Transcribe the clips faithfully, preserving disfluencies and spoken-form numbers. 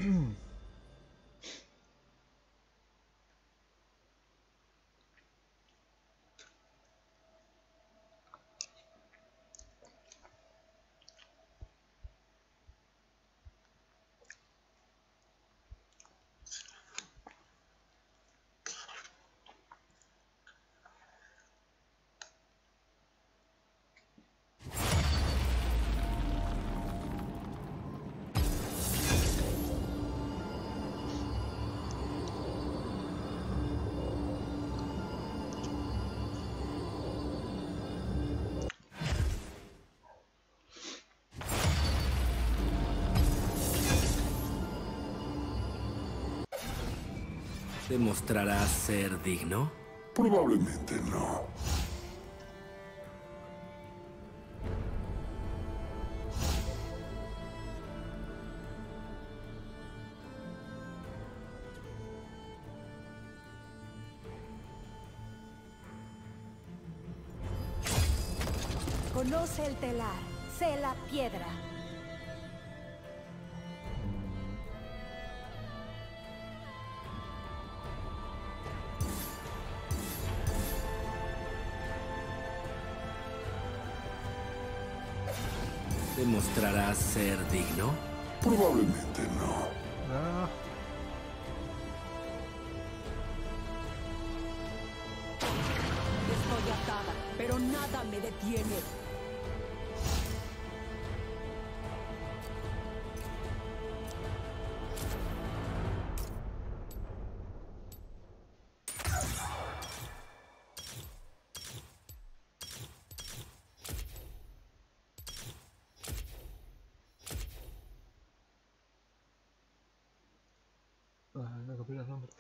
¿Demostrarás ser digno? Probablemente no. Conoce el telar, sé la piedra. ¿Demostrarás ser digno? Probablemente no. Ah. Estoy atada, pero nada me detiene. Ah, no copié los nombres.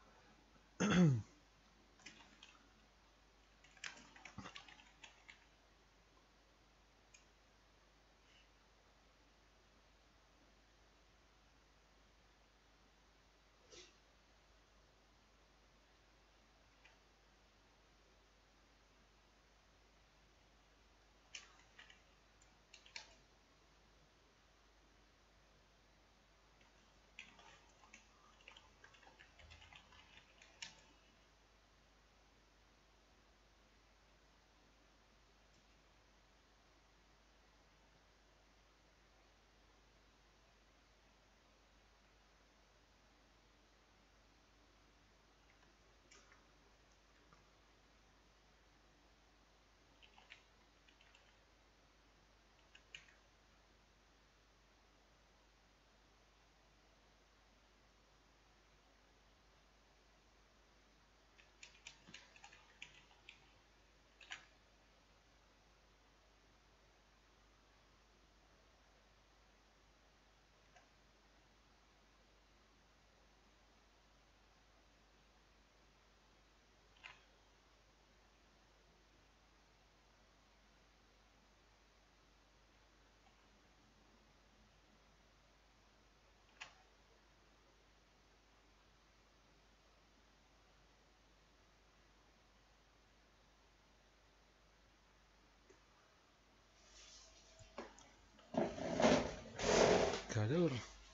Calor.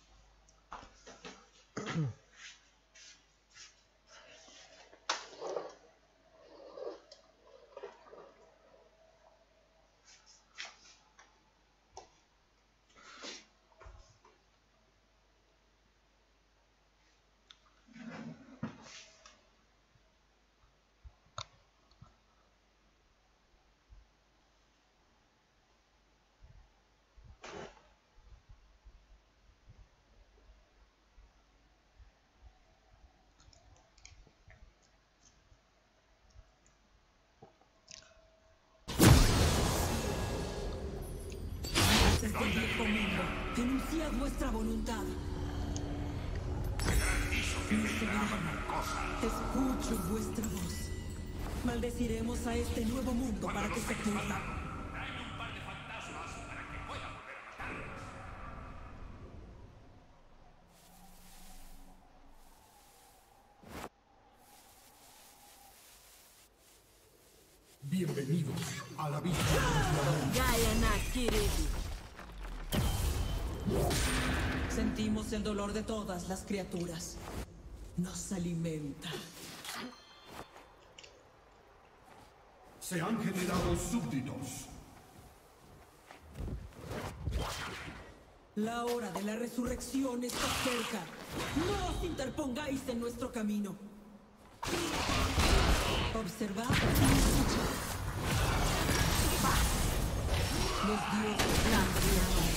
Desde el viejo mundo, denunciad vuestra voluntad. Mi soberano, escucho vuestra voz. Maldeciremos a este nuevo mundo para que se pudra. Bienvenidos a la villa. Gaia Nakiridi. Sentimos el dolor de todas las criaturas. Nos alimenta. Se han generado súbditos. La hora de la resurrección está cerca. No os interpongáis en nuestro camino. Observad y escuchad. Los dioses han creado.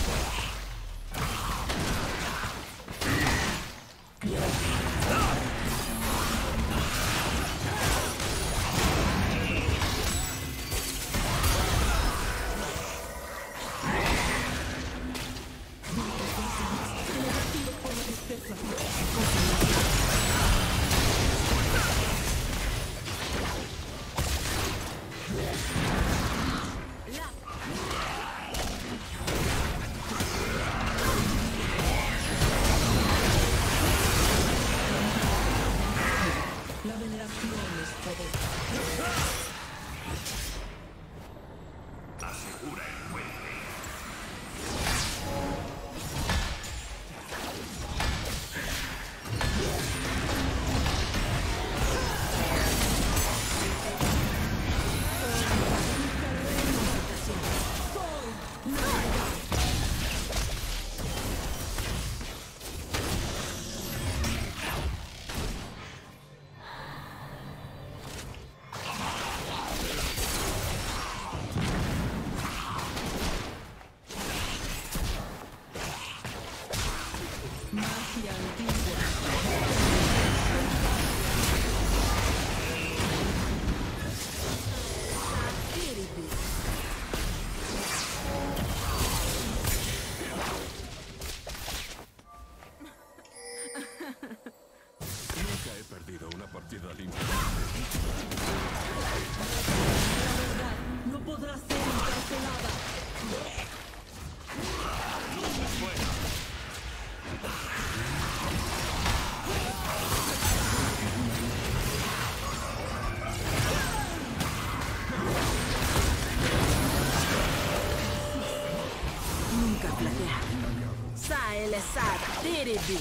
Tiribi.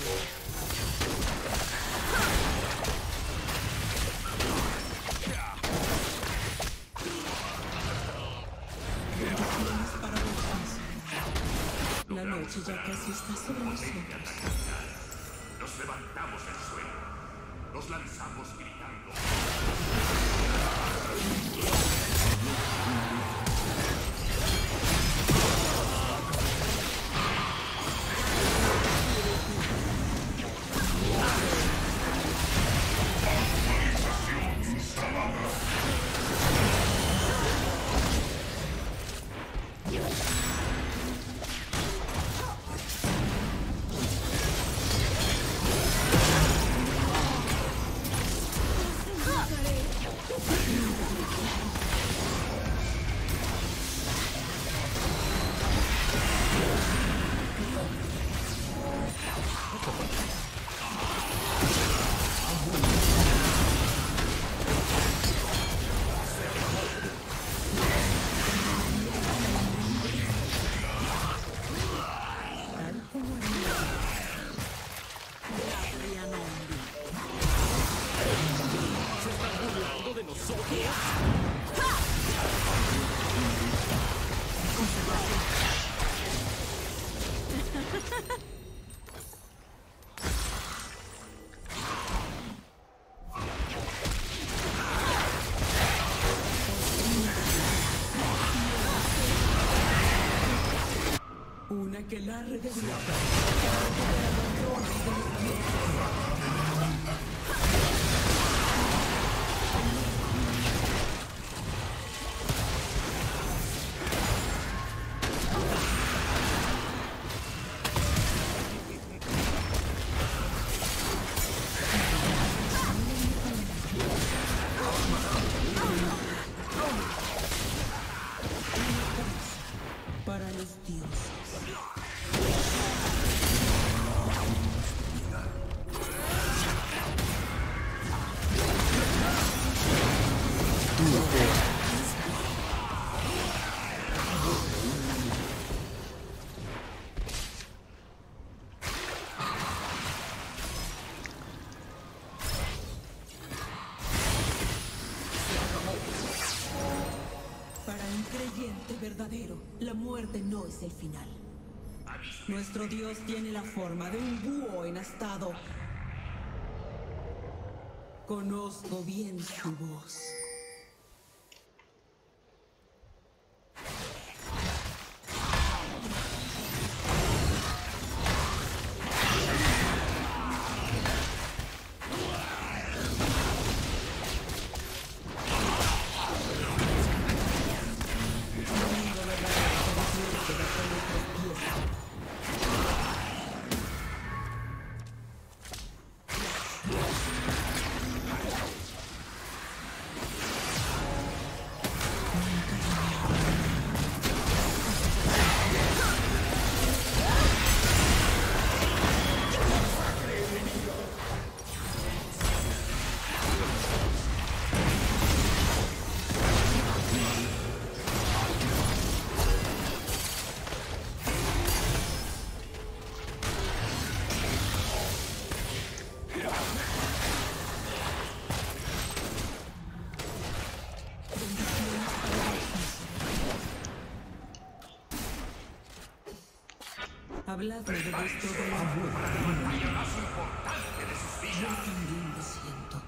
La noche ya casi está sobre nosotros. Nos levantamos del suelo. Nos lanzamos gritando. Una que larga vida. Para los dioses. verdadero, la muerte no es el final. Nuestro Dios tiene la forma de un búho enastado. Conozco bien su voz. Habladme de vuestro dolor. Yo también lo siento.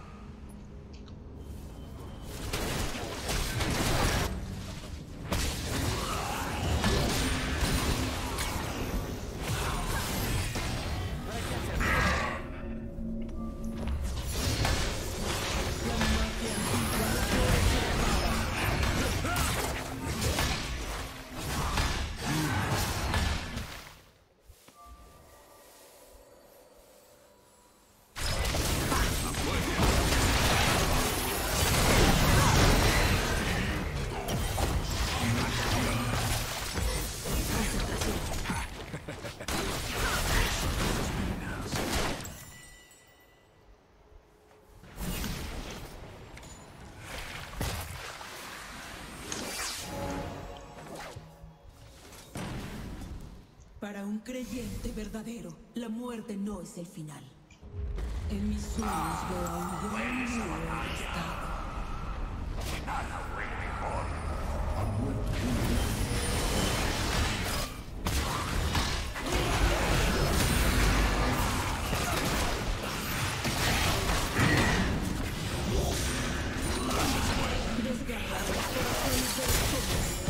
Para un creyente verdadero, la muerte no es el final. En mis sueños veo a un gran búho enastado. Nada fue mejor. Desgarrar los corazones de los hombres.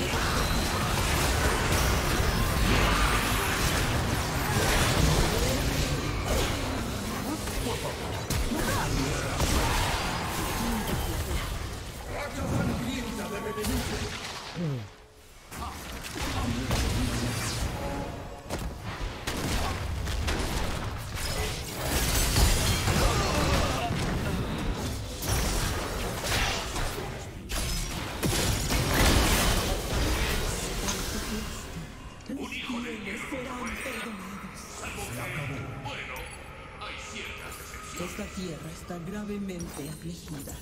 Esta tierra está gravemente afligida.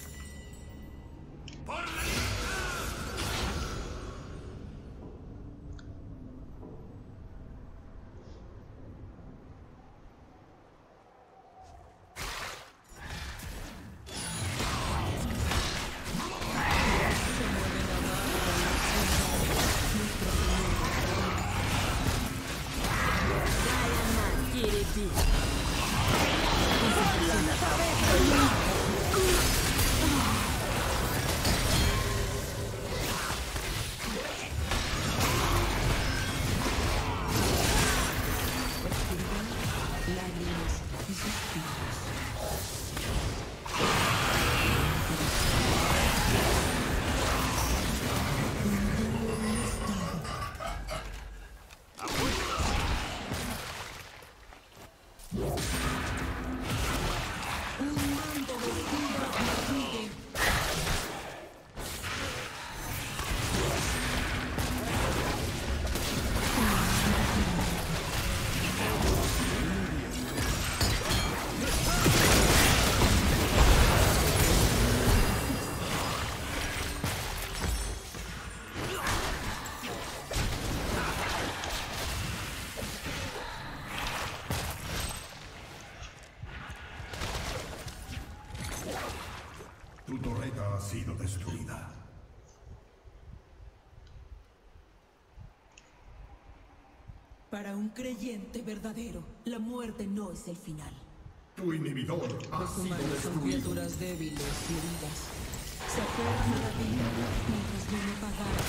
Para un creyente verdadero, la muerte no es el final. Tu inhibidor ha Los sido humanos son destruido. criaturas débiles y heridas. Se aferran a la vida mientras no me pagaran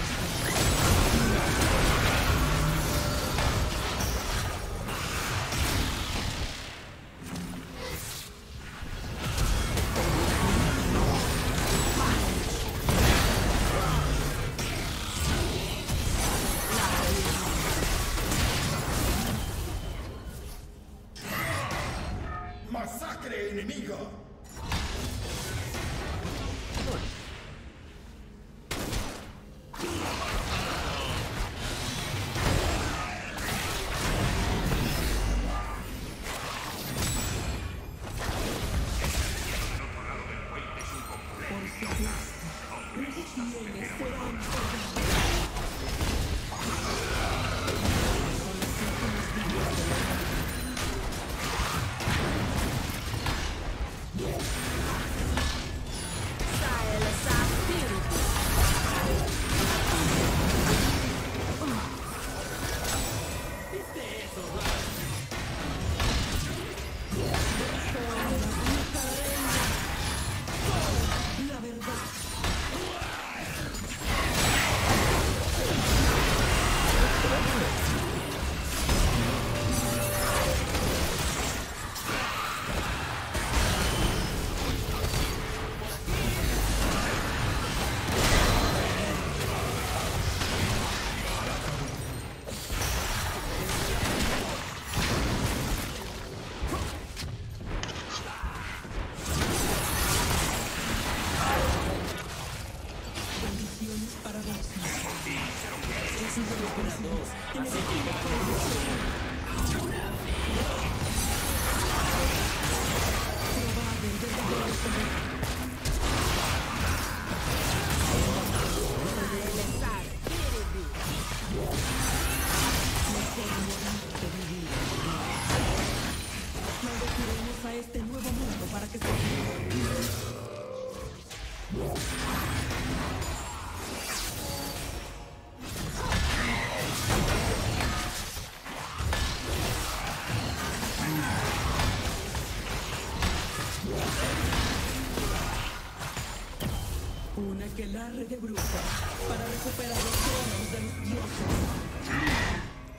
los ¡Masacre enemiga! Maldeciremos a este nuevo mundo para que se una aquelarre de brujas para recuperar los tronos de los dioses.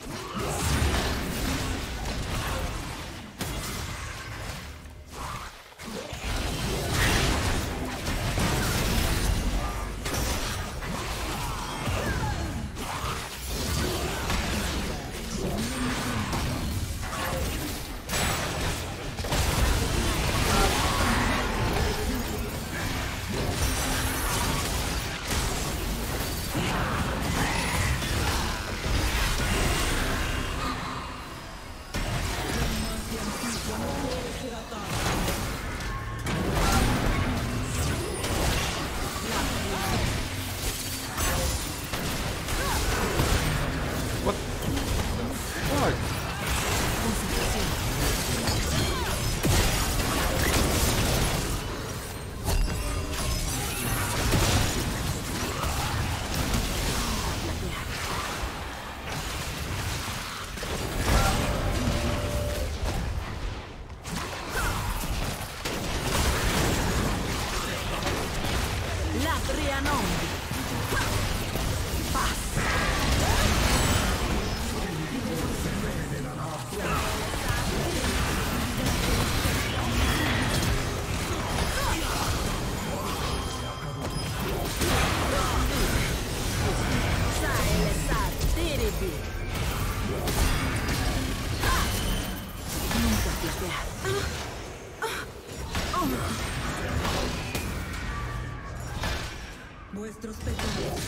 Vuestros pecados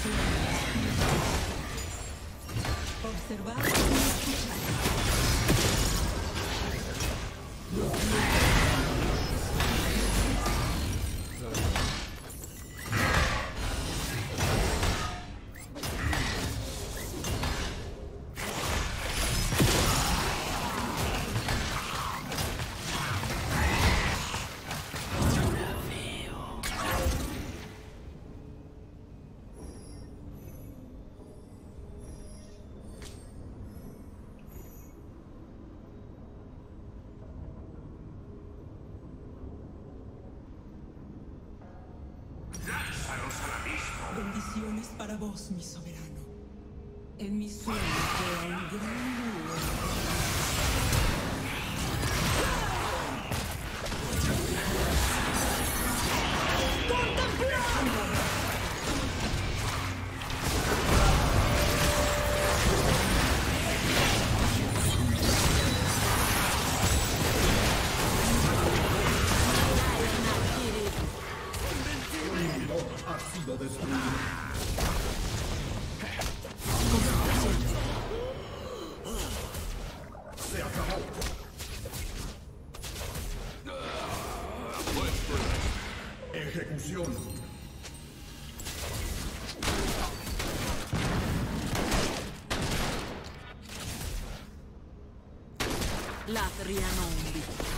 observad y escuchad. bendiciones para vos, mi soberano. En mis sueños veo un gran búho. Ha sido destruido. Se acabó. Ejecución. Latria non